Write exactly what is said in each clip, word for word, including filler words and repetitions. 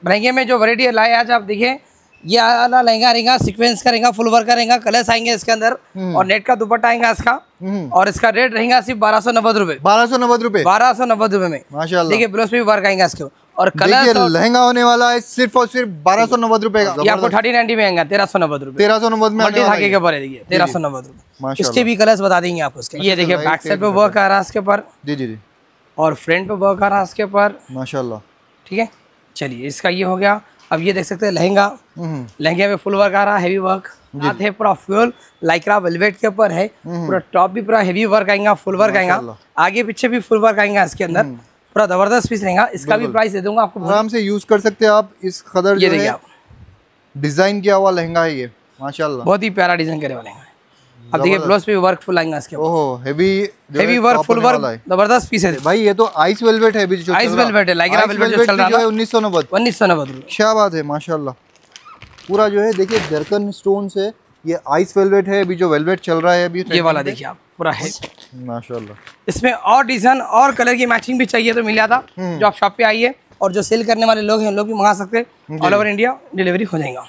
लहंगे में जो वैरायटी लाए आज आप देखिए, ये वाला लहंगा रहेगा, सीक्वेंस का रहेगा, फुल वर्क का रहेगा, कलर्स आएंगे इसके अंदर और नेट का दुपट्टा आएगा इसका। और इसका रेट रहेगा सिर्फ बारह सौ नब्बे रुपए। बारह सौ नब्बे रुपए बारह सौ नब्बे रुपए में माशाल्लाह। देखिए ब्लाउज पे भी वर्क आएगा इसके और कलर लहंगा होने वाला है सिर्फ और सिर्फ बारह सौ नब्बे रुपए का। ये आपको थर्टी नाइनटी में आएगा तेरह सौ नब्बे रुपए। तेरह सौ नब्बे में धागे के ऊपर है देखिए तेरह सौ नब्बे रुपए। इसके भी कलर्स बता देंगे आपको इसके। ये देखिए बैक साइड पे वर्क आ रहा है इसके ऊपर जी जी जी और फ्रंट पे वर्क आ रहा है इसके ऊपर माशाल्लाह। ठीक है चलिए इसका ये हो गया। अब ये देख सकते हैं लहंगा, लहंगे में फुल वर्क आ रहा है, हेवी वर्क साथ है, पूरा फ्यूल लाइक्रा वेलवेट के ऊपर है, पूरा टॉप भी पूरा हेवी वर्क आएगा, फुल वर्क आएगा, आगे पीछे भी फुल वर्क आएगा इसके अंदर, पूरा जबरदस्त पीस रहेगा। इसका भी प्राइस दे दूंगा आपको, आराम से यूज कर सकते हैं आप। इस कदर ये देखिए आप डिजाइन किया हुआ लहंगा है ये माशाल्लाह, बहुत ही प्यारा डिजाइन करे वाले हैं। अब देखिए ब्लाउज पे वर्क फुल आएगा इसके। ओहो heavy heavy work full work जबरदस्त पीस है भाई। ये तो आइस वेलवेट है, जो आइस वेलवेट है, लाइक्रा वेलवेट जो चल रहा है उन्नीस सौ नब्बे उन्नीस सौ नब्बे रुपए। क्या बात है माशाल्लाह। पूरा जो है देखिए जरकन स्टोन से ये आइस वेलवेट है अभी जो वेलवेट चल रहा है अभी। ये वाला देखिए आप पूरा है माशाल्लाह। इसमें और डिजाइन और कलर की मैचिंग भी चाहिए तो मिल जाता, जो आप शॉप पे आइए और जो सेल करने वाले लोग हैं लोग भी मंगा सकते हैं, ऑल ओवर इंडिया डिलीवरी हो जाएगा।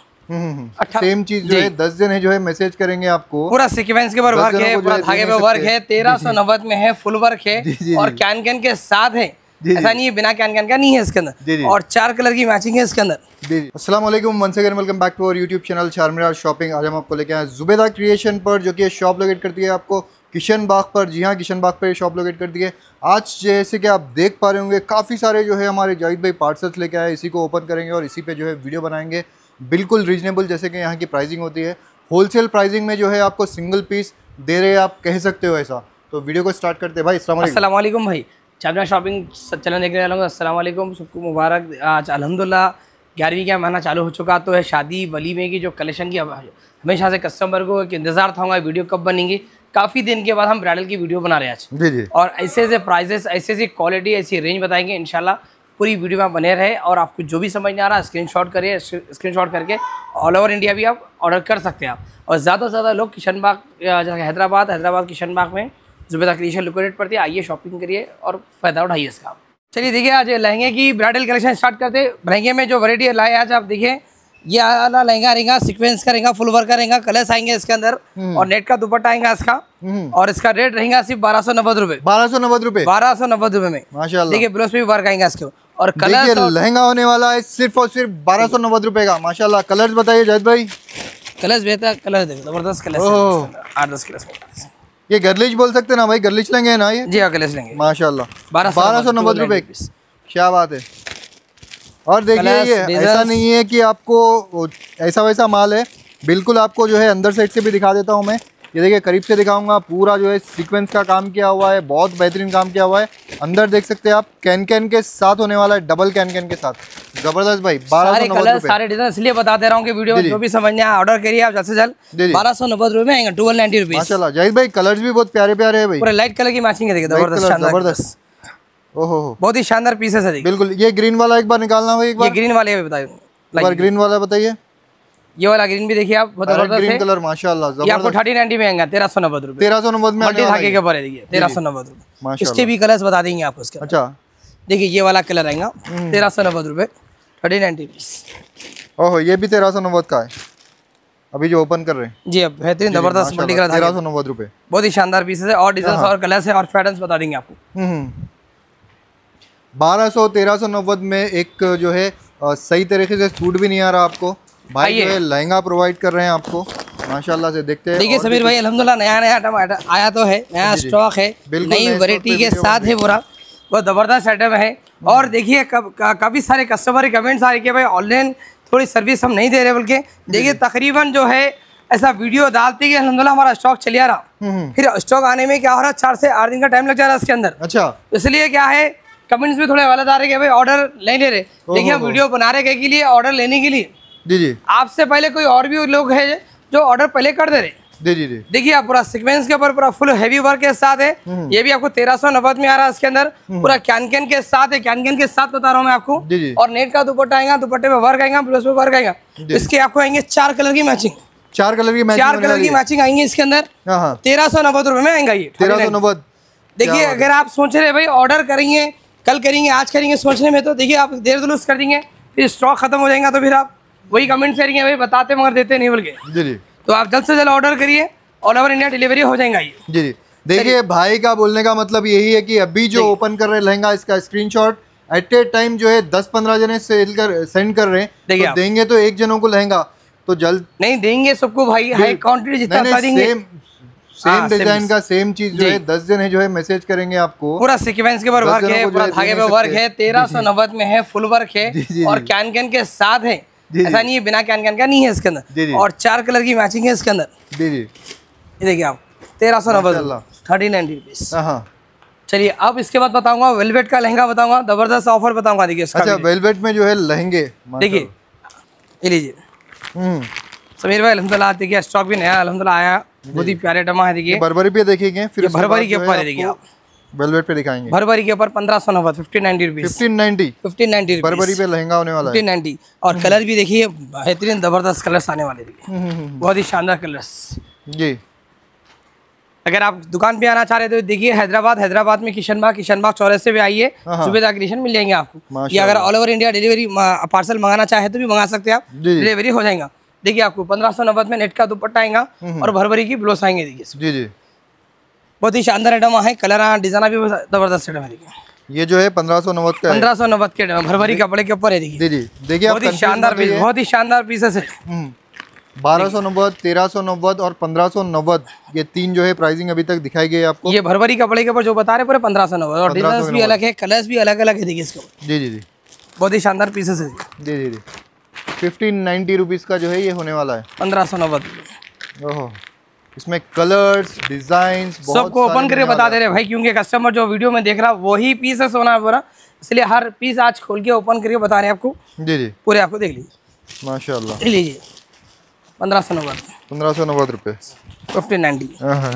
सेम चीज जो है दस दिन है जो है मैसेज करेंगे आपको। पूरा सीक्वेंस के ऊपर वर्क है, पूरा धागे पे वर्क है, तेरह सौ नब्बे में है, फुल वर्क है और कैन कैन के साथ है, ऐसा नहीं है बिना कैन कैन का नहीं है इसके अंदर, और चार कलर की मैचिंग है इसके अंदर। अस्सलाम वालेकुम, once again welcome back to our YouTube channel Charminar shopping. आज हम आपको लेके आए जुबैदा क्रिएशन पर, जो कि शॉप लोकेट करती है आपको किशन बाग पर। जी हाँ, किशन बाग पर शॉप लोकेट करती है। आज जैसे कि आप देख पा रहे होंगे काफ़ी सारे जो है हमारे जाहिद भाई पार्सल्स लेके आए, इसी को ओपन करेंगे और इसी पे जो है वीडियो बनाएंगे। बिल्कुल रीजनेबल जैसे कि यहाँ की प्राइसिंग होती है, होलसेल प्राइसिंग में जो है आपको सिंगल पीस दे रहे हैं, आप कह सकते हो ऐसा। तो वीडियो को स्टार्ट करते हैं भाई। अस्सलाम वालेकुम भाई, चारमीनार शॉपिंग चैनल देखने वालों को अस्सलाम वालेकुम, सबको मुबारक। आज अल्हम्दुलिल्लाह ग्यारहवीं का महीना चालू हो चुका, तो है शादी वलीमे की जो कलेक्शन की हमेशा से कस्टमर को एक इंतज़ार था होगा वीडियो कब बनेंगी। काफ़ी दिन के बाद हम ब्राइडल की वीडियो बना रहे हैं आज जी जी, और ऐसे ऐसे प्राइजेस, ऐसी ऐसी क्वालिटी, ऐसी रेंज बताएंगे इंशाल्लाह। पूरी वीडियो में बने रहे और आपको जो भी समझ नहीं आ रहा स्क्रीनशॉट करिए, स्क्रीनशॉट करके ऑल ओवर इंडिया भी आप ऑर्डर कर सकते हैं आप। और ज़्यादा से ज़्यादा लोग किशन बाग हैदराबाद हैदराबाद किशन बाग में जुबैदा क्रिएशन लोकेट पड़ती है, आइए शॉपिंग करिए और फ़ायदा उठाइए इसका आप। चलिए देखिए आज लहंगे की ब्राइडल कलेक्शन स्टार्ट करते हैं। लहंगे में जो वैरायटी लाए आज आप देखिए, ये वाला लहंगा रहेगा, सीक्वेंस का रहेगा, फुल वर्क का रहेगा, कलर्स आएंगे इसके अंदर और नेट का दुपट्टा आएगा इसका और इसका रेट रहेगा सिर्फ बारह सौ नब्बे रुपए। बारह सौ नब्बे रुपए बारह सौ नब्बे रुपए में माशाल्लाह। देखिए ब्लाउज पे भी वर्क आएगा इसके और कलर लहंगा होने वाला है सिर्फ और सिर्फ बारह सौ नब्बे रुपए का माशाल्लाह। कलर्स बताइए जाहिद भाई। कलर्स बेहतर कलर देखो, जबरदस्त कलर, आठ दस कलर। ये गर्लिश बोल सकते हैं ना भाई, गर्लिश लेंगे ना ये? जी हाँ गर्लिश लेंगे माशाल्लाह। बारह सौ नब्बे रुपए, क्या बात है। और देखिए ये ऐसा नहीं है कि आपको ऐसा वैसा माल है, बिल्कुल आपको जो है अंदर साइड से भी दिखा देता हूँ मैं। ये देखिए करीब से दिखाऊंगा, पूरा जो है सीक्वेंस का काम किया हुआ है, बहुत बेहतरीन काम किया हुआ है। अंदर देख सकते हैं आप कैन कैन के साथ होने वाला है, डबल कैन कैन के साथ, जबरदस्त भाई। बारह सौ नब्बे रुपए सारे डिजाइन इसलिए बता दे रहा हूँ कि वीडियो में जो भी समझ में आए ऑर्डर करिए आप जल्द से जल्द। बारह सौ नब्बे रुपए में आएंगे, ट्वेल्व नाइनटी रुपीज माशाल्लाह। जाहिद भाई कलर्स भी बहुत प्यारे प्यारे है भाई, पूरे लाइट कलर की मैचिंग है, देखिए जबरदस्त, ओहो बहुत ही शानदार पीसेस है। बिल्कुल। ये ग्रीन वाला एक बार निकालना भाई, एक बार ग्रीन वाले बताइए, ग्रीन वाला बताइए। ये वाला ग्रीन भी देखिए आप, बहुत जबरदस्त ग्रीन कलर माशाल्लाह। ये आपको थर्टी नाइनटी में आएगा, तेरह सौ नब्बे रुपए। तेरह सौ नब्बे में धागे के ऊपर है देखिए, तेरह सौ नब्बे रुपए। इसके भी कलर्स बता देंगे आपको इसके। अच्छा देखिए ये वाला कलर आएगा तेरह सौ नब्बे रुपए, थर्टी नाइनटी पीस। ओहो ये भी तेरह सौ नब्बे का है अभी जो ओपन कर रहे हैं जी। अब बेहतरीन जबरदस्त मल्टी कलर, तेरह सौ नब्बे रुपए, बहुत ही शानदार पीसेस है और डिजाइन और कलर्स है और पैटर्न्स बता देंगे आपको। बारह सौ तेरह सौ नब्बे में एक जो है सही तरीके से सूट भी नहीं आ रहा आपको भाई, जो है लहंगा प्रोवाइड कर रहे हैं आपको माशाल्लाह से। देखते हैं देखिए समीर भाई अल्हम्दुलिल्लाह नया नया आइटम आया तो है, नया स्टॉक है, नई वैरायटी के साथ है, पूरा बहुत जबरदस्त आइटम है। और देखिए काफ़ी सारे कस्टमर कमेंट्स आ रहे कि भाई ऑनलाइन थोड़ी सर्विस हम नहीं दे रहे, बल्कि देखिए तकरीबन जो है ऐसा वीडियो डालते कि अल्हम्दुलिल्लाह हमारा स्टॉक चलिए आ रहा, फिर स्टॉक आने में क्या हो रहा है, चार से आठ दिन का टाइम लग जा रहा है इसके अंदर। अच्छा, इसलिए क्या है कमेंट्स भी थोड़े गलत आ रहे कि भाई ऑर्डर नहीं ले रहे। देखिए हम वीडियो बना रहे के लिए, ऑर्डर लेने के लिए जी जी, आपसे पहले कोई और भी लोग है जो ऑर्डर पहले कर दे रहे। जी जी जी। देखिए आप पूरा सीक्वेंस के ऊपर पूरा फुल हेवी वर्क के साथ है, ये भी आपको तेरह सौ नब्बे में आ रहा है इसके अंदर, पूरा कैन कैन के साथ है, कैन कैन के साथ बता रहा हूँ मैं आपको। जी जी। और नेट का दुपट्टा आएगा, दुपट्टे में वर्क आएगा, ब्लाउज पे वर्क आएगा। इसके आपको आएंगे चार कलर की मैचिंग, चार कलर की मैचिंग, चार कलर की मैचिंग आएंगे इसके अंदर, तेरह सौ नब्बे रुपए में आएगा ये तेरह सौ नब्बे। देखिए अगर आप सोच रहे भाई ऑर्डर करेंगे, कल करेंगे, आज करेंगे सोचने में, तो देखिए आप देर दुरुस्त कर देंगे, फिर स्टॉक खत्म हो जाएगा तो फिर आप वही कमेंट करेंगे भाई बताते मगर देते नहीं बोल के। जी जी। तो आप जल्द से जल्द ऑर्डर करिए, ऑल ओवर इंडिया डिलीवरी हो जाएगा ये। जी जी। देखिए भाई का बोलने का मतलब यही है कि अभी जो ओपन कर रहे हैं लहंगा, इसका स्क्रीनशॉट एट ए टाइम जो है दस पंद्रह जने सेल कर सेंड कर रहे हैं, तो देंगे तो एक जनों को लहंगा तो जल्द नहीं देंगे सबको भाई, हाई क्वांटिटी जितना बता देंगे। सेम सेम डिजाइन का सेम चीज जो है दस जने जो है मैसेज करेंगे आपको। पूरा सीक्वेंस के ऊपर वर्क है, पूरा धागे पे वर्क है, तेरह सौ नब्बे में है, फुल वर्क है और कैन कैन के साथ है, ऐसा नहीं है बिना कैन कैन का नहीं है इसके अंदर। और चार कलर की मैचिंग है इसके अंदर। जी जी। ये देखिए आप तेरह सौ नब्बे थर्टी नाइनटी रुपीज। चलिए अब इसके बाद बताऊंगा वेलवेट का लहंगा बताऊंगा, जबरदस्त ऑफर बताऊंगा। देखिए अच्छा वेलवेट में जो है लहंगे देखिए, ये लीजिए समीर भाई अल्हम्दुलिल्लाह। देखिए स्टॉक भी नया अल्हम्दुलिल्लाह आया, बहुत ही प्यारे टमा है। देखिए भरभरी पे देखेंगे, फिर भरभरी के ऊपर देखिए आप वेलवेट पे दिखाएंगे। भरभरी के ऊपर पंद्रह सौ नब्बे fifteen ninety rupees fifteen ninety fifteen ninety भरभरी पे लहंगा होने वाला है फिफ्टीन नाइनटी। और कलर भी देखिए बेहतरीन जबरदस्त कलर्स आने वाले, देखिए बहुत ही शानदार कलर्स। जी अगर आप दुकान पे आना चाह रहे हो तो देखिए हैदराबाद हैदराबाद में किशन बाग किशन बाग चौराहे पे आइए, सुबेदार क्रिएशन मिल जाएंगे आपको। या अगर all over India delivery parcel मंगाना चाहे तो भी मंगा सकते हैं आप, डिलीवरी हो जाएगा। देखिए आपको पंद्रह सौ नब्बे में नेट का दुपट्टा आएगा और भरभरी की ब्लाउज आएंगे। देखिए जी जी बहुत ही शानदार आइटम है, कलर डिजाइन भी जबरदस्त आइटम है। ये जो है पंद्रह सौ नब्बे का पंद्रह सौ नब्बे के भरभरी कपड़े के ऊपर है। देखिए जी जी देखिए बहुत ही शानदार पीस, बहुत ही शानदार पीसेस है। बारह सौ नब्बे तेरह सौ नब्बे और पंद्रह सौ नब्बे ये तीन जो है प्राइसिंग अभी तक दिखाई गई है आपको। ये भरभरी कपड़े के ऊपर जो बता रहे पूरे पंद्रह सौ नब्बे और डिजाइन भी अलग है, कलर्स भी अलग अलग है। देखिए इसके ऊपर जी जी जी बहुत ही शानदार पीसेस है। जी जी जी फिफ्टीन नाइन्टी रुपीज़ का जो है ये होने वाला है पंद्रह सौ नब्बे। ओहो इसमें कलर्स डिजाइन सबको ओपन करके बता दे रहे भाई, क्योंकि कस्टमर जो वीडियो में देख रहा वही पीसेस होना पूरा, इसलिए हर पीस आज खोल के ओपन करके बता रहे हैं आपको। जी जी पूरे आपको देख लीजिए माशाल्लाह। लीजिए पंद्रह सौ नब्बे पंद्रह सौ नब्बे रुपये फिफ्टीन नाइन्टी।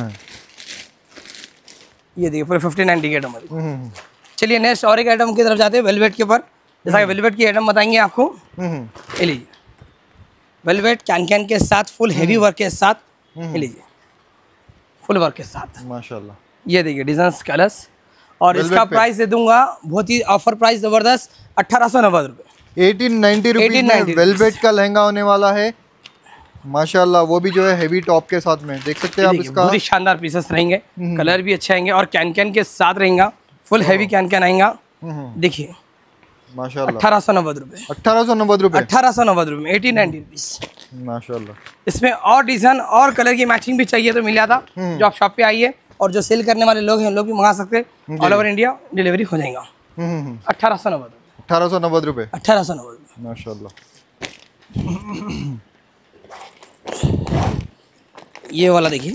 ये देखिए पूरे फिफ्टीन नाइन्टी के आइटम। चलिए नेक्स्ट और एक आइटम की तरफ जाते हैं वेलवेट के ऊपर। जैसा वेलवेट की आइटम बताएंगे आपको। ये लीजिए वेलवेट कैन कैन के साथ फुल हेवी वर्क के साथ, ये लीजिए फुल वर्क के साथ माशाल्लाह। ये देखिए डिजाइन कलर्स और इसका प्राइस दे दूंगा बहुत ही ऑफर प्राइस जबरदस्त अठारह सौ नब्बे रुपये एटीन नाइन्टी रुपीज में वेलवेट का लहंगा होने वाला है माशाल्लाह। वो भी जो है हेवी टॉप के साथ में देख सकते हैं आप। इसका बहुत ही शानदार पीसेस रहेंगे, कलर भी अच्छे आएंगे और कैन कैन के साथ रहेगा, फुल हेवी कैन कैन आएगा। देखिए माशाल्लाह अठारह सौ नब्बे रुपये अठारह सौ नब्बे रुपये अठारह सौ नब्बे रुपये एटीन नाइन्टी रुपीज माशाल्लाह। इसमें और डिजाइन और कलर की मैचिंग भी चाहिए तो मिल जाता, जो आप शॉप पे आइए और जो सेल करने वाले लोग हैं लोग भी मंगा सकते हैं, ऑल ओवर इंडिया डिलीवरी हो जाएगा। अठारह सौ नब्बे रुपये अठारह सौ नब्बे रुपये अठारह सौ नब्बे रुपये माशाल्लाह। ये वाला देखिए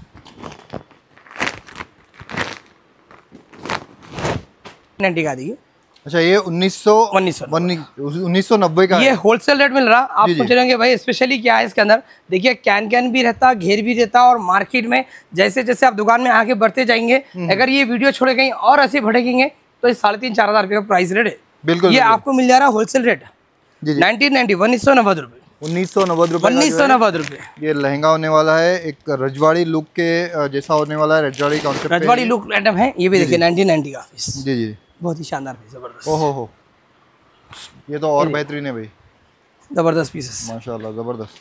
नाइन्टी का देखिए। अच्छा ये उन्नीस सौ उन्नीस सौ उन्नीस सौ नब्बे का ये होलसेल रेट मिल रहा। आप सोच रहे होंगे भाई स्पेशली क्या है इसके अंदर। देखिए कैन कैन भी रहता, घेर भी रहता और मार्केट में जैसे जैसे आप दुकान में आगे बढ़ते जाएंगे, अगर ये वीडियो छोड़े कहीं और ऐसे बढ़ेंगे तो साढ़े तीन चार हजार रुपये का प्राइस रेट है। बिल्कुल ये आपको मिल जा रहा है होलसेल रेट नाइनटीन नाइनटी उन्नीस सौ नब्बे रुपये उन्नीस सौ नब्बे रुपये उन्नीस सौ नब्बे रुपये। ये लहंगा होने वाला है एक रजवाड़ी लुक के जैसा होने वाला है, रजवाड़ी कॉन्सेप्ट रजवाड़ी लुक आइटम है। ये भी देखिए नाइनटीन नाइन्टी का जी जी बहुत ही शानदार पीस जबरदस्त। ओहो हो ये तो और बेहतरीन है भाई, जबरदस्त पीसेस माशाल्लाह जबरदस्त।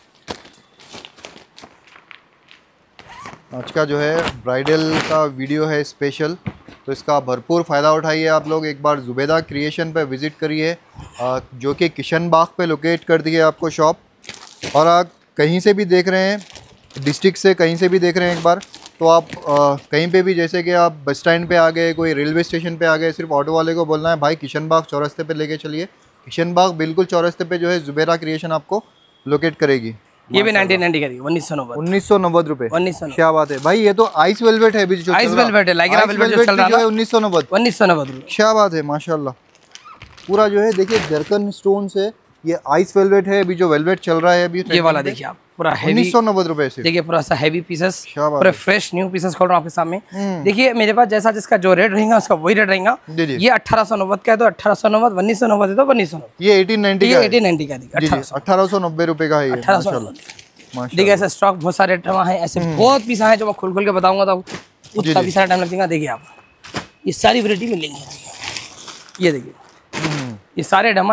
आज का जो है ब्राइडल का वीडियो है स्पेशल, तो इसका भरपूर फ़ायदा उठाइए आप लोग। एक बार जुबेदा क्रिएशन पे विज़िट करिए, जो कि किशन बाग पे लोकेट कर दी है आपको शॉप। और आप कहीं से भी देख रहे हैं, डिस्ट्रिक्ट से कहीं से भी देख रहे हैं एक बार, तो आप आ, कहीं पे भी जैसे कि आप बस स्टैंड पे आ गए, कोई रेलवे स्टेशन पे आ गए, सिर्फ ऑटो वाले को बोलना है भाई किशन बाग चौरस्ते पे लेके चलिए। किशन बाग बिल्कुल चौरस्ते पे जो है जुबेदा क्रिएशन आपको लोकेट करेगी। ये भी नाइनटीन नाइन्टी का उन्नीस सौ नब्बे उन्नीस सौ नब्बे रुपये उन्नीस सौ क्या बात है भाई। ये तो आइस वेलवेट है, आइस वेलवेट है, लाइक्रा वेलवेट जो चल रहा है उन्नीस सौ नब्बे उन्नीस सौ नब्बे क्या बात है माशाल्लाह। पूरा जो है देखिए जरकन स्टोन से ये आइस वेलवेट है, अभी जो वेलवेट चल रहा है अभी ये वाला देखिए आप पूरा उन्नीस सौ नब्बे रुपए से देखिए पूरा सा हैवी पीसेस, पूरे फ्रेश न्यू पीसेस खोल रहा हूँ आपके सामने। देखिए मेरे पास जैसा जिसका जो रेट रहेगा उसका वही रेट रहेगा। ये अठारह सौ नब्बे का है तो अठारह सौ नब्बे, उन्नीस सौ नब्बे तो उन्नीस सौ नब्बे, ये एटीन नाइन्टी का एटीन नाइन्टी का अठारह सौ नब्बे रुपए का है अठारह सौ नब्बे। देखिए ऐसे स्टॉक बहुत सारे है, ऐसे बहुत पीस है जो मैं खोल खोल के बताऊंगा तो उतना भी सारा टाइम लगेगा। देखिए आप ये सारी वैरायटी मिलेंगी। ये देखिए ये सारे डमा देखिए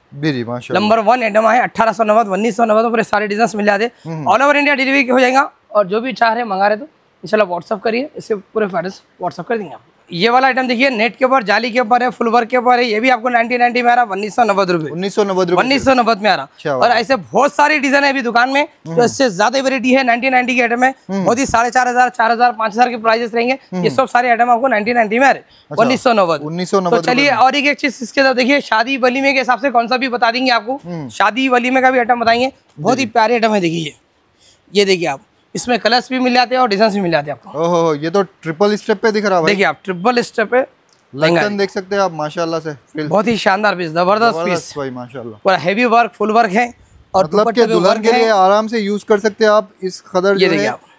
जी जी माशाल्लाह। नंबर वन आइटम है, अठारह सौ नब्बे उन्नीस सौ नब्बे पूरे सारे डिजाइन मिल जाते हैं। ऑल ओवर इंडिया डिलीवरी हो जाएगा। और जो भी चाह रहे मंगा रहे तो इंशाल्लाह व्हाट्सअप करिए, इससे पूरे फाइल्स व्हाट्सअप कर देंगे आपको। ये वाला आइटम देखिए, नेट के ऊपर, जाली के ऊपर है, फुल वर्क के ऊपर है। ये भी आपको नाइनटी नाइनटी में आ रहा है, उन्नीस सौ नब्बे रुपए उन्नीस सौ नब्बे रुपए उन्नीस सौ नब्बे में आ रहा। और ऐसे बहुत सारी डिजाइन है अभी दुकान में, तो इससे ज्यादा वेरायटी है। नाइनटी नाइनटी के आइटम है, बहुत ही साढ़े चार हजार चार हजार पाँच हजार के प्राइजेस रहेंगे। ये सब सारे आइटम आपको नाइनटी नाइनटी में आ रहे, उन्नीस सौ नब्बे उन्नीस सौ नब्बे। तो चलिए और एक एक चीज इसके साथ देखिए, शादी वलीमे के हिसाब से कौन सा भी बता देंगे आपको। शादी वलीमे का भी आइटम बताएंगे, बहुत ही प्यारे आइटम है। देखिए ये देखिए आप, इसमें कलर्स भी मिल जाते हैं और डिजाइन भी मिल जाते हैं आपको। ओहो, ये तो ट्रिपल स्टेप पे दिख रहा है भाई। देखिए आप ट्रिपल स्टेप पे लटकन देख सकते हैं आप माशाल्लाह से, बहुत ही शानदार पीस, जबरदस्त पीस भाई माशाल्लाह। पूरा हेवी वर्क, फुल वर्क है। और मतलब कि दुल्हन के लिए आराम से यूज कर सकते हैं आप। इस कदर ये जो देखिए है आप,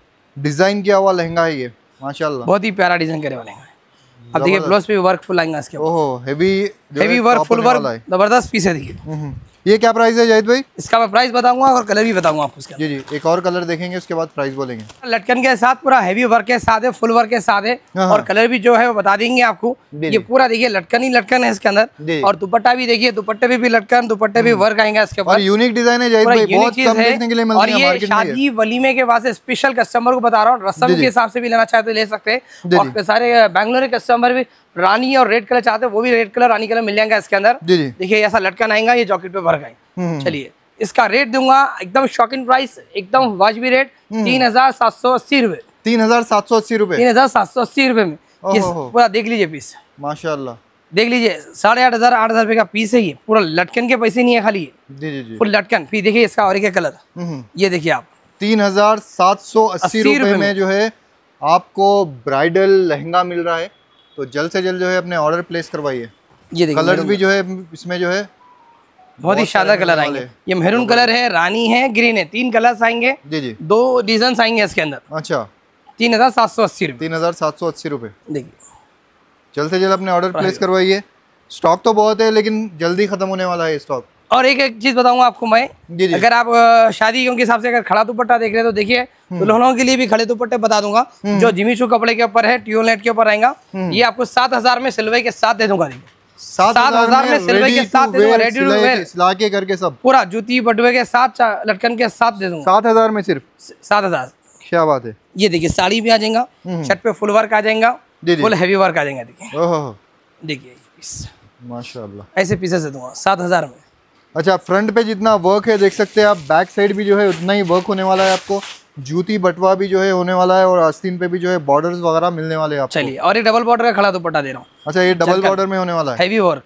डिजाइन किया हुआ लहंगा है ये माशाल्लाह, बहुत ही प्यारा डिजाइन करे वाले हैं। अब देखिए ब्लाउज पे वर्क फुल आएगा इसके। ओहो, heavy heavy work, full work, जबरदस्त पीस है। देखिए ये क्या प्राइस है जाहिद भाई? इसका मैं प्राइस बताऊंगा और कलर भी बताऊंगा आपको इसका। जी जी, एक और कलर देखेंगे उसके बाद प्राइस बोलेंगे। लटकन के साथ पूरा हेवी वर्क के साथ है, फुल वर्क के साथ है। और कलर भी जो है वो बता देंगे आपको। ये पूरा देखिए लटकन ही लटकन है इसके अंदर। और दुपट्टा भी देखिए, दुपट्टे पे भी लटकन, दुपट्टे भी वर्क आएगा इसके ऊपर। यूनिक डिजाइन है जाहिद भाई, बहुत कम देखने के लिए मिलती है मार्केट में। और ये शादी वलीमे के वास्ते स्पेशल कस्टमर को बता रहा हूँ, रस्म के हिसाब से भी लेना चाहते ले सकते हैं। और सारे बैंगलोर के कस्टमर भी रानी और रेड कलर चाहते हैं, वो भी रेड कलर, रानी कलर मिल जाएगा इसके अंदर। देखिए ऐसा लटकन आएगा, ये जॉकेट पे वर्क आएगा। चलिए इसका रेट दूंगा एकदम शॉकिंग प्राइस, एकदम वाजबी रेट, तीन हजार सात सौ अस्सी रुपए। तीन हजार सात सौ अस्सी रुपए। तीन हजार सात सौ अस्सी रुपए में ये पूरा देख लीजिए पीस, माशाल्लाह देख लीजिए। साढ़े आठ हजार आठ हजार रुपए का पीस है ये, पूरा लटकन के पैसे नहीं है खाली, जी जी जी, फुल लटकन। फिर देखिए इसका और एक कलर, ये देखिए आप, तीन हजार सात सौ अस्सी रुपए में जो है आपको ब्राइडल लहंगा मिल रहा है। तो जल्द से जल्द जो है अपने ऑर्डर प्लेस करवाइए। ये देखिए कलर्स भी जो है इसमें जो है बहुत ही शानदार कलर आएंगे। ये मेहरून कलर है, रानी है, ग्रीन है, तीन कलर्स आएंगे। जी जी, दो डिजाइन आएंगे इसके अंदर। अच्छा, तीन हजार सात सौ अस्सी रुपये तीन हजार सात सौ अस्सी रुपये। देखिए जल्द से जल्द अपने ऑर्डर प्लेस करवाइए। स्टॉक तो बहुत है लेकिन जल्दी खत्म होने वाला है स्टॉक। और एक एक चीज बताऊंगा आपको मैं, जी जी, अगर आप शादियों के हिसाब से अगर खड़ा दुपट्टा देख रहे हैं तो देखिए दुल्हनों के लिए भी खड़े दुपट्टे बता दूंगा, जो जिमी चू कपड़े के ऊपर है, ट्यूनेट के ऊपर आएगा। ये आपको सात हजार में सिल्वर के साथ दे दूंगा। देखिए सात हजार में सिल्वर के साथ दे दूंगा, रेडी टू वेयर सिला के करके सब, पूरा जूती बटुए के साथ, लटकन के साथ दे दूंगा। सात हजार में सिर्फ सात हजार क्या बात है। ये देखिए साड़ी भी आ जाएगा, शर्ट पे फुल वर्क आ जाएगा, फुल हैवी वर्क आ जाएगा। देखिए ओहो, देखिए पीस माशाल्लाह, ऐसे पीसेस दे दूंगा सात हजार में। अच्छा, फ्रंट पे जितना वर्क है देख सकते हैं आप, बैक साइड भी जो है उतना ही वर्क होने वाला है आपको। जूती बटवा भी जो है होने वाला है और आस्तीन पे भी जो है बॉर्डर्स वगैरह मिलने वाले हैं आपको। चलिए और एक डबल बॉर्डर का खड़ा दुपट्टा दे रहा हूँ। अच्छा, ये डबल बॉर्डर में होने वाला है, हैवी वर्क।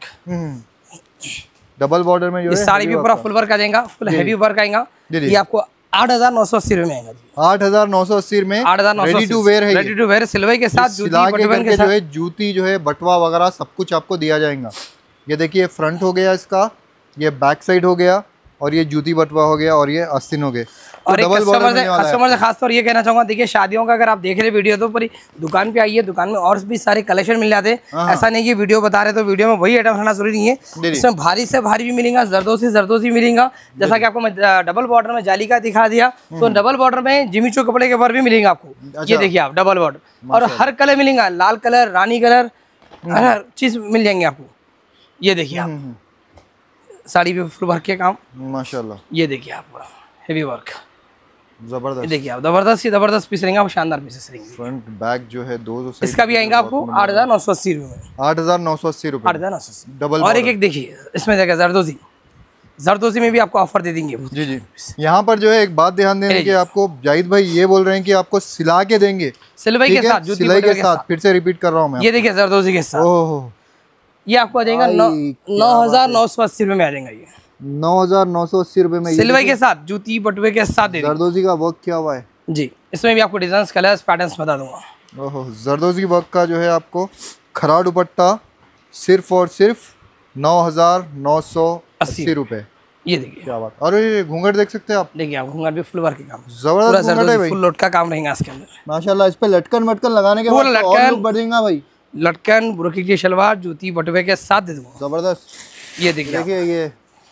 डबल बॉर्डर में जो है साड़ी भी पूरा फुल वर्क आ जाएगा, फुल हैवी वर्क आएगा। ये आपको आठ हजार नौ सौ अस्सी रुपए में आएगा। आठ हजार नौ सौ अस्सी में आठ हजार नौ सौ रेडी टू वेयर है, रेडी टू वेयर सिल्वर के साथ, जूती सिला के बटुए करके जो है जूती जो है बटवा वगैरह सब कुछ आपको दिया जाएगा। ये देखिए फ्रंट हो गया इसका, ये बैक साइड हो गया, और ये जूती बटवा हो गया, और ये आस्तीन हो गए। तो और एक कस्टमर से कस्टमर से खास तौर ये कहना चाहूंगा, देखिए शादियों का अगर आप देख रहे वीडियो तो पूरी दुकान पे आइए, दुकान में और भी सारे कलेक्शन मिल जाते हैं। ऐसा नहीं कि वीडियो बता रहे तो वीडियो में वही आइटम रहना जरूरी नहीं है। इसमें भारी से भारी भी मिलेगा, जरदोसी जरदोसी मिलेगा। जैसा कि आपको मैं डबल बॉर्डर में जाली का दिखा दिया, तो डबल बॉर्डर में जिमी चू कपड़े के ऊपर भी मिलेगा आपको। ये देखिए आप डबल बॉर्डर, और हर कलर मिलेगा, लाल कलर, रानी कलर, हर चीज मिल जाएंगे आपको। ये देखिए आप साड़ी पे फुल वर्क के काम माशाल्लाह। ये देखिए आप पूरा हेवी वर्क, जबरदस्त। देखिए आप जबरदस्त ही जबरदस्त पीस रहेंगे, शानदार पीसेस रहेंगे। फ्रंट बैक जो है दो दो इसका भी आएगा आपको आठ हजार नौ सौ अस्सी रुपये में। आठ हजार नौ सौ अस्सी रुपये आठ हजार नौ सौ अस्सी डबल। और एक एक देखिए इसमें देखिए जरदोजी, जरदोजी में भी आपको ऑफर दे देंगे। जी जी, यहाँ पर जो है एक बात ध्यान देने की आपको, जाहिद भाई ये बोल रहे हैं कि आपको सिला के देंगे सिलाई के साथ, जूती सिलाई के साथ। फिर से रिपीट कर रहा हूँ मैं, ये देखिए जरदोजी के साथ। ओह, ये आपको आ जाएगा नौ हजार नौ सौ अस्सी रुपये में आ जाएगा। ये नौ हजार नौ सौ अस्सी रुपये में सिल्वर के साथ, जूती बटुए के साथ दे जरदोजी का वर्क किया हुआ है जी। इसमें भी आपको डिजाइन, कलर्स, पैटर्न्स बता दूंगा। ओहो, जरदोजी वर्क का जो है आपको खरा दुपट्टा सिर्फ और सिर्फ नौ हजार नौ सौ अस्सी रुपये। ये देखिए क्या बात। और ये घूंघट देख सकते हैं आप, देखिए आप घूंघट भी फुल वर्क के काम, जबरदस्त घूंघट है भाई, फुल लोट का काम रहेगा इसके अंदर माशाल्लाह। इस पे लटकन वटकन लगाने के बाद और लुक बढ़ेगा भाई। लटकन, बुरकी की शलवार, जूती बटुए के साथ दे दूंगा। जबरदस्त। ये देखिए देखिए ये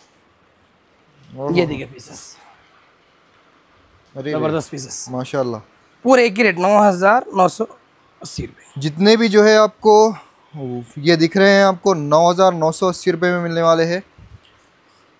ये देखिए पीसेस, जबरदस्त पीसेस माशाल्लाह। पूरे एक ही रेट नौ हजार नौ सौ अस्सी रुपये। जितने भी जो है आपको ये दिख रहे हैं आपको नौ हजार नौ सौ अस्सी रुपये में मिलने वाले हैं।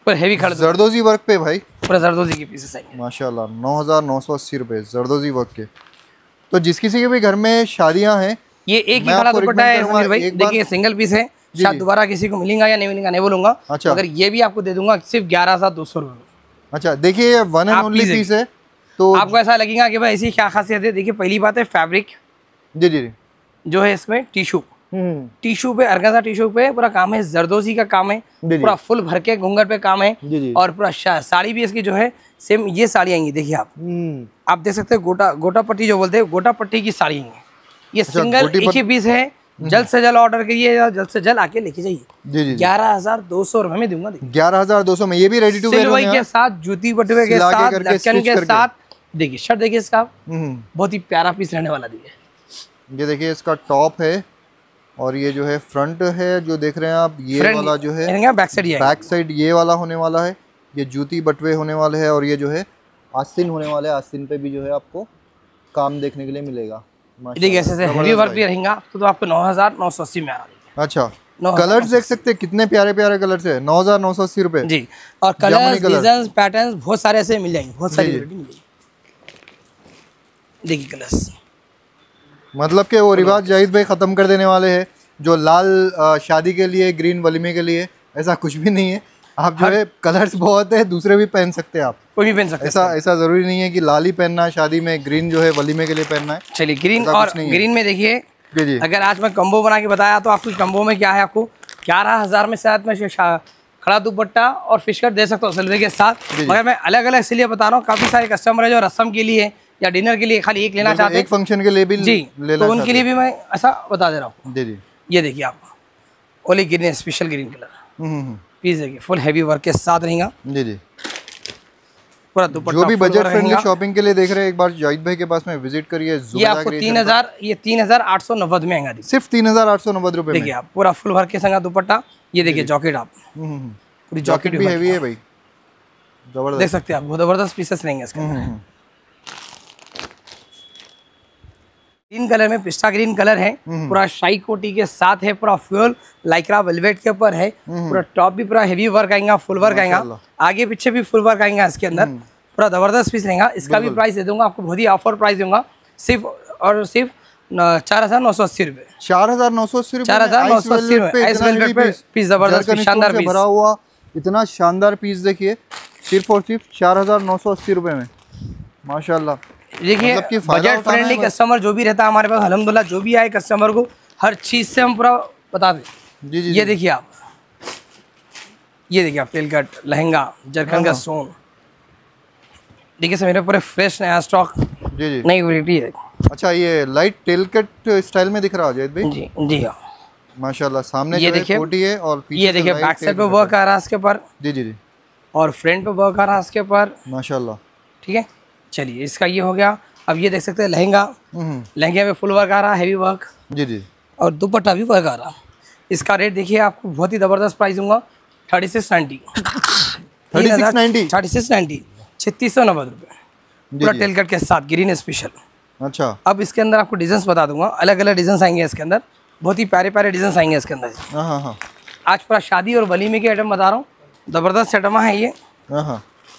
पूरा हेवी खड़ जरदोजी वर्क पे भाई, पूरा जरदोजी के पीसेस आएंगे माशाल्लाह। नौ हज़ार नौ सौ अस्सी रुपये जरदोजी वर्क के। तो जिस किसी के भी घर में शादियां हैं, ये एक ही मैं खड़ा आपको दुपट्टा है recommend समीर भाई, करूंगा, एक बार- देखिए सिंगल पीस है, जी, शायद जी। दोबारा किसी को मिलेगा या नहीं मिलेगा नहीं बोलूंगा। अच्छा। अगर ये भी आपको दे दूंगा सिर्फ ग्यारह हजार दो सौ रुपये। अच्छा देखिए, ये वन एंड आप ओनली पीस पीस है। तो आपको ऐसा लगेगा कि भाई ऐसी क्या खासियत है। देखिए पहली बात है फैब्रिक जी जी जी। जो है इसमें टिशू हम्म, टिशू पे अर्गेंजा टिशू पे पूरा काम है, जरदोजी का काम है, जी, जी। पूरा फुल भर के घूंघट पे काम है। जी, जी। और पूरा शा- साड़ी भी इसकी जो है सेम ये साड़ी आएंगी। देखिए आप हम्म, आप देख सकते हैं गोटा गोटा पट्टी जो बोलते हैं, गोटा पट्टी की साड़ी आएंगी। ये अच्छा, सिंगल गोटी एक ही पट- पीस है, जल्द से जल्द ऑर्डर करिए या जल्द से जल्द आके लेके जाइए। जी जी। ग्यारह हजार दो सौ रुपए में दूंगा। देखिए ग्यारह हजार दो सौ में ये भी रेडी टू वेयर सिलवई होंगे। के साथ, जूती बटुए के सिला के साथ, करके, लटकन स्टिच के करके। साथ। देखिए शर्ट देखिए इसका, हम्म, बहुत ही प्यारा पीस रहने वाला। देखिए ये देखिए इसका टॉप है और ये जो है फ्रंट है जो देख रहे हैं आप, ये फ्रंट वाला जो है रहेगा, बैक साइड ये आएगा। बैक साइड ये वाला होने वाला है। ये जूती बटवे होने वाले हैं और ये जो है आस्तीन होने वाले हैं। आस्तीन पे भी जो है आपको काम देखने के लिए मिलेगा। देखिए ऐसे से हेवी वर्क भी रहेगा तो, तो आपको नौ हजार नौ सौ अस्सी में आ रहा है। अच्छा, नौ हजार कलर्स देख सकते हैं कितने प्यारे प्यारे कलर्स है। नौ हजार नौ सौ अस्सी रुपये जी। और जामुनी कलर्स, कलर। डिजाइन, पैटर्न्स बहुत सारे ऐसे मिल जाएंगे, बहुत सारी जी, जी। वैरायटी मिल जाएगी। देखिए कलर्स, मतलब कि वो रिवाज जाहिद भाई ख़त्म कर देने वाले हैं जो लाल अ, शादी के लिए, ग्रीन वलीमे के लिए, ऐसा कुछ भी नहीं है। आप जो है कलर्स बहुत है, दूसरे भी पहन सकते हैं आप। कोई भी पहन सकते ऐसा ऐसा ज़रूरी नहीं है कि लाल ही पहनना है शादी में, ग्रीन जो है वलीमे के लिए पहनना है। हैं। चलिए ग्रीन, ऐसा और कुछ नहीं है। ग्रीन में देखिए जी जी। अगर आज मैं कम्बो बना के बताया तो आपको कम्बो में क्या है, आपको ग्यारह हजार में शायद मैं शा- खड़ा दुपट्टा और फिश कट दे सकता हूँ सिल्वर के साथ। जी, जी। मगर मैं अलग अलग इसलिए बता रहा हूँ, काफ़ी सारे कस्टमर है जो रस्म के लिए या डिनर के लिए खाली एक लेना चाहते एक हैं फंक्शन के लिए भी जी, लेना तो उनके लिए भी मैं ऐसा बता दे रहा हूँ। जी जी। ये देखिए आप olive green, special green colour हम्म, हम्म, पीस देखिए, फुल हैवी वर्क के साथ रहेगा। जी जी। पूरा दुपट्टा जो भी full बजट work फ्रेंडली रहेगा। शॉपिंग के लिए देख रहे हैं, एक बार जाहिद भाई के पास में विजिट करिए। ये ज़ुबैदा आपको क्रिएशन तीन पर। हजार ये तीन हजार आठ सौ नब्बे में आएगा। देखिए सिर्फ तीन हजार आठ सौ नब्बे रुपये में। देखिए आप पूरा फुल वर्क के संग दुपट्टा। ये देखिए जॉकेट, आप हम्म, हम्म, पूरी जॉकेट जॉकेट भी हैवी है भाई, देख जबरदस्त। सकते हैं आप, बहुत जबरदस्त पीसेस रहेंगे इसके। हम्म, हम्म, ग्रीन कलर में पिस्ता ग्रीन कलर है, पूरा शाही कोटी के साथ है, पूरा फ्यूल लाइक्रा वेलवेट के ऊपर है। पूरा टॉप भी पूरा हेवी वर्क आएगा, फुल वर्क आएगा, माशाल्लाह। आगे पीछे भी फुल वर्क आएगा इसके अंदर। पूरा जबरदस्त पीस रहेगा। इसका भी प्राइस दे दूंगा आपको, बहुत ही ऑफर प्राइस दूंगा, सिर्फ और सिर्फ न- चार हजार नौ सौ अस्सी रुपये। चार हजार नौ सौ अस्सी रुपये चार हजार नौ सौ अस्सी रुपये आइस वेलवेट पे पीस, जबरदस्त पीस, शानदार पीस। भरा हुआ इतना शानदार पीस देखिए, सिर्फ और सिर्फ चार हजार नौ सौ अस्सी रुपये में, माशाल्लाह। देखिए मतलब कि फायदा बजट उठाना है फ्रेंडली बस। कस्टमर जो भी रहता है हमारे पास, अल्हम्दुलिल्लाह जो भी आए कस्टमर को हर चीज़ से हम पूरा बता दें। जी जी ये जी। देखिए आप, ये देखिए आप टेल कट लहंगा जरकन का हाँ। स्टोन। देखिए सर मेरे पूरे फ्रेश नया स्टॉक, जी जी। नई वैरायटी है। अच्छा, ये लाइट टेल कट स्टाइल में दिख रहा है जाहिद भाई, जी जी हाँ। माशाल्लाह। सामने ये जो है देखिए, कोटी है और पीछे ये से देखिए light बैक साइड पे tail वर्क आ रहा है इसके ऊपर, जी जी जी, और फ्रंट पे वर्क आ रहा है इसके ऊपर। माशाल्लाह। ठीक है, चलिए इसका ये हो गया। अब ये देख सकते हैं लहंगा, हम्म, लहंगे में फुल वर्क आ रहा है, हैवी वर्क, जी जी। और दुपट्टा भी वर्क आ रहा। इसका रेट देखिए आपको बहुत ही ज़बरदस्त प्राइस दूंगा, thirty six ninety thirty six ninety thirty six ninety छत्तीस सौ नब्बे रुपये पूरा जी। टेल कट के साथ, ग्रीन स्पेशल। अच्छा, अब इसके अंदर आपको डिजाइन बता दूंगा, अलग अलग डिजाइन आएंगे इसके अंदर, बहुत ही प्यारे प्यारे डिजाइन आएंगे इसके अंदर। हाँ हाँ हाँ आज पूरा शादी और वलीमे के आइटम बता रहा हूँ, ज़बरदस्त आइटम है ये। हाँ हाँ।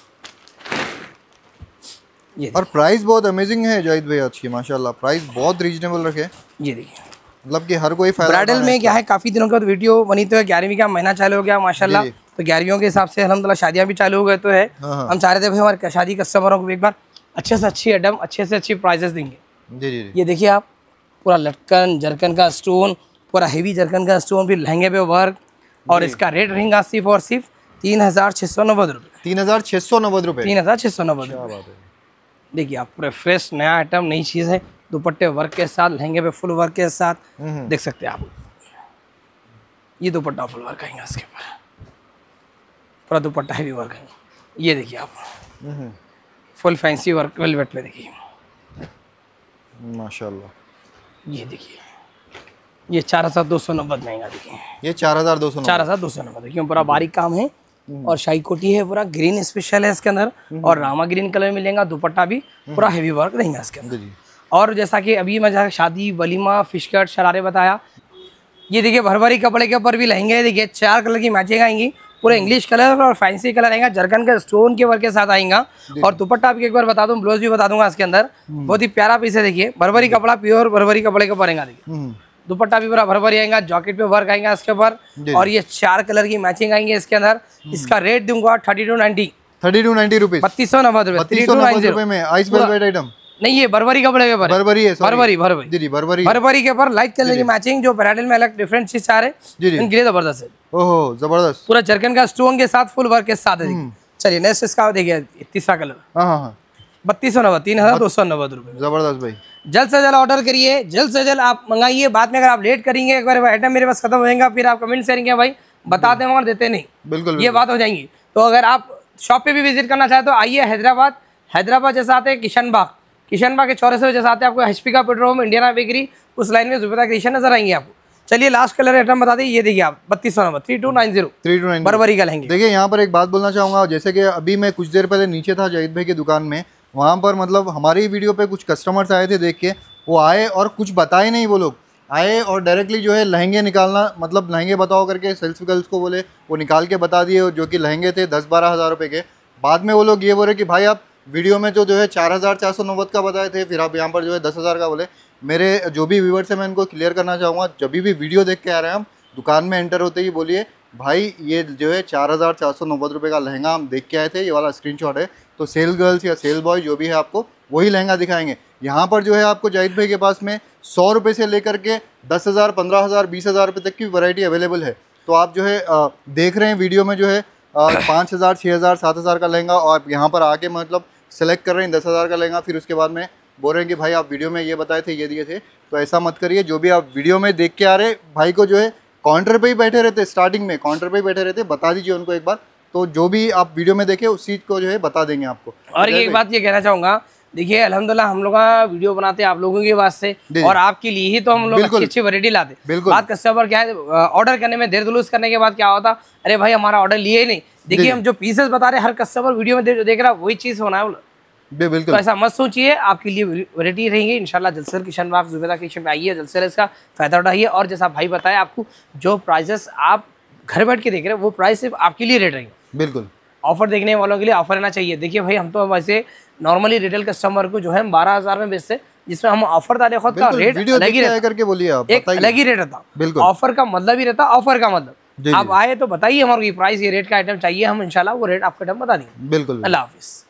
ये और प्राइस बहुत अमेजिंग है जाहिद भाई आज की, माशाल्लाह। प्राइस बहुत रीजनेबल रखे, ये देखिए मतलब कि हर कोई फायदा ब्राइडल उठाना में है क्या है, काफ़ी दिनों के बाद वीडियो बनी तो है, ग्यारहवीं का महीना चालू हो गया माशाल्लाह, जी, जी। तो ग्यारहवीं के हिसाब से अल्हम्दुलिल्लाह शादियाँ भी चालू हो गए तो है। हाँ, हाँ। हम चाह रहे थे भाई हमारे शादी कस्टमरों को भी एक बार अच्छे से अच्छी आइटम, अच्छे से अच्छी प्राइजेस देंगे। जी जी जी। ये देखिए आप, पूरा लटकन जरकन का स्टोन, पूरा हेवी जरकन का स्टोन, भी लहंगे पे वर्क, और इसका रेट रहेगा सिर्फ और सिर्फ तीन हज़ार छः सौ नब्बे रुपये तीन हजार छः सौ नब्बे रुपये तीन हज़ार छः सौ नब्बे क्या रुपये बात है। देखिए आप, पूरे फ्रेश नया आइटम, नई चीज़ है, दुपट्टे वर्क के साथ, लहंगे पे फुल वर्क के साथ, हम्म, देख सकते हैं आप। ये दुपट्टा फुल वर्क आएगा इसके ऊपर, पूरा दुपट्टा हैवी वर्क है। ये देखिए आप, हम्म, फुल फैंसी वर्क वेलवेट पे देखिए, माशाल्लाह। ये देखिए, ये चार हज़ार दो सौ नब्बे में आएगा। देखिए ये चार हजार दो सौ चार हज़ार दो सौ नब्बे, देखिए पूरा बारीक काम है, और शाही कोटी है, पूरा ग्रीन स्पेशल है इसके अंदर, और रामा ग्रीन कलर मिलेगा। दुपट्टा भी पूरा हेवी वर्क रहेगा इसके अंदर। जी जी। और जैसा कि अभी मैं जहाँ शादी वलीमा फिश कट शरारे बताया, ये देखिए भरभरी कपड़े के ऊपर भी लहंगे, देखिए चार कलर की मैचिंग आएंगी, पूरा इंग्लिश कलर और फैंसी कलर आएगा, जरकन का स्टोन के वर्क के साथ आएगा। और दुपट्टा आपको एक बार बता दूं, ब्लाउज भी बता दूंगा इसके अंदर, बहुत ही प्यारा पीस है। देखिए बरबरी कपड़ा, प्योर बरबरी कपड़े का पड़ेगा। देखिए दुपट्टा भी पूरा भरभरी आएगा, जॉकेट पे वर्क आएगा इसके ऊपर, और ये चार कलर की मैचिंग आएंगे इसके अंदर। इसका रेट दूंगा thirty two ninety thirty two ninety rupees बत्तीस सौ नब्बे रुपए में। आइस वेलवेट आइटम नहीं, ये बरबरी कपड़े के ऊपर, बरबरी है, बरबरी बरबरी जी जी बरबरी बरबरी के ऊपर लाइट कलर की मैचिंग, जो ब्राइडल में अलग डिफरेंट चीज चाह रहे इनके लिए जबरदस्त है। ओहो जबरदस्त, पूरा जरकन का स्टोन के साथ फुल वर्क के साथ है। चलिए नेक्स्ट इसका देखिए, तीसरा कलर हाँ हाँ बत्तीस सौ नब्बे तीन हजार दो सौ नब्बे रुपए। जबरदस्त भाई, जल्द से जल्द ऑर्डर करिए, जल्द से जल्द आप मंगाइए। बाद में अगर आप लेट करेंगे, एक बार आइटम मेरे पास खत्म हो जाएगा, फिर आप कमेंट करेंगे भाई बताते हैं मगर देते नहीं, बिल्कुल ये बात हो जाएंगी। तो अगर आप शॉप पे भी विजिट करना चाहते तो आइए हैदराबाद। हैदराबाद जैसे आते हैं किशन बाग, किशन बाग के चौराहे जैसे आते हैं आपको एचपी का पेट्रोल पंप, इंडियन बेकरी, उस लाइन में जुबेदा क्रिएशन नजर आएंगे आपको। चलिए लास्ट कलर आइटम बता दें, ये देखिए आप बत्तीस सौ number three two nine zero three two nine बरबरी का लेंगे। देखिए यहाँ पर एक बात बोलना चाहूँगा, जैसे कि अभी मैं कुछ देर पहले नीचे था जाहिद भाई की दुकान में, वहाँ पर मतलब हमारी वीडियो पे कुछ कस्टमर्स आए थे देख के, वो आए और कुछ बताए नहीं, वो लोग आए और डायरेक्टली जो है लहंगे निकालना, मतलब लहंगे बताओ करके सेल्स गर्ल्स को बोले, वो निकाल के बता दिए, जो कि लहंगे थे दस बारह हज़ार रुपये के। बाद में वो लोग ये बोले कि भाई आप वीडियो में तो जो है चार हज़ार चार सौ नब्बे का बताए थे, फिर आप यहाँ पर जो है दस हज़ार का बोले। मेरे जो भी व्यूवर्स हैं मैं इनको क्लियर करना चाहूँगा, जब भी वीडियो देख के आ रहे हैं हम, दुकान में एंटर होते ही बोलिए भाई ये जो है चार हज़ार चार सौ नब्बे रुपये का लहंगा हम देख के आए थे, ये वाला स्क्रीनशॉट है। तो सेल गर्ल्स या सेल बॉय जो भी है आपको वही लहंगा दिखाएंगे। यहाँ पर जो है आपको जाहिद भाई के पास में सौ रुपये से लेकर के दस हज़ार पंद्रह हज़ार बीस हज़ार रुपये तक की वैरायटी अवेलेबल है। तो आप जो है आ, देख रहे हैं वीडियो में जो है पाँच हज़ार छः हज़ार सात हज़ार का लहंगा, और आप यहाँ पर आके मतलब सेलेक्ट कर रहे हैं दस हज़ार का लहंगा, फिर उसके बाद में बोल रहे हैं कि भाई आप वीडियो में ये बताए थे ये दिए थे। तो ऐसा मत करिए, जो भी आप वीडियो में देख के आ रहे भाई को जो है काउंटर पे ही बैठे रहते, स्टार्टिंग में काउंटर पे ही बैठे रहते, बता दीजिए उनको एक बार, तो जो भी आप वीडियो में देखे उस चीज़ को जो है बता देंगे आपको। और ये एक बात ये कहना चाहूँगा, देखिए अल्हम्दुलिल्लाह हम लोग का वीडियो बनाते हैं आप लोगों के वास्ते और आपके लिए ही तो हम लोग अच्छी अच्छी वैरायटी लाते। बात कस्टमर क्या है, ऑर्डर करने में देर दुरुस्त करने के बाद क्या होता, अरे भाई हमारा ऑर्डर लिए ही नहीं। देखिए हम जो पीसेस बता रहे हैं, हर कस्टमर वीडियो में जो देख रहा है वही चीज़ होना है। बिल्कुल, तो ऐसा मत सोचिए, आपके लिए वैरायटी रहेंगी इंशाल्लाह। जल्द से जल्द किशन बाग जुबेदा किशन में आइए, जल्द से जल्द इसका फायदा उठाइए। और जैसा भाई बताया, आपको जो प्राइजेस आप घर बैठ के देख रहे हैं वो प्राइस सिर्फ आपके लिए रेट रहेंगे। बिल्कुल, ऑफर देखने वालों के लिए ऑफर रहना चाहिए। देखिए भाई हम तो वैसे नॉर्मली रिटेल कस्टमर को जो है बारह हजार में बेचते, जिसमें हम ऑफर डाले खुद का रेट अलग ही रहता, करके बोलिए आप, एक अलग ही रेट रहता। बिल्कुल, ऑफर का मतलब ही रहता, ऑफर का मतलब आप आए तो बताइए हमारे प्राइस ये रेट का आइटम चाहिए, हम इंशाल्लाह वो रेट आपको आइटम बता देंगे। बिल्कुल, अल्लाह हाफिज।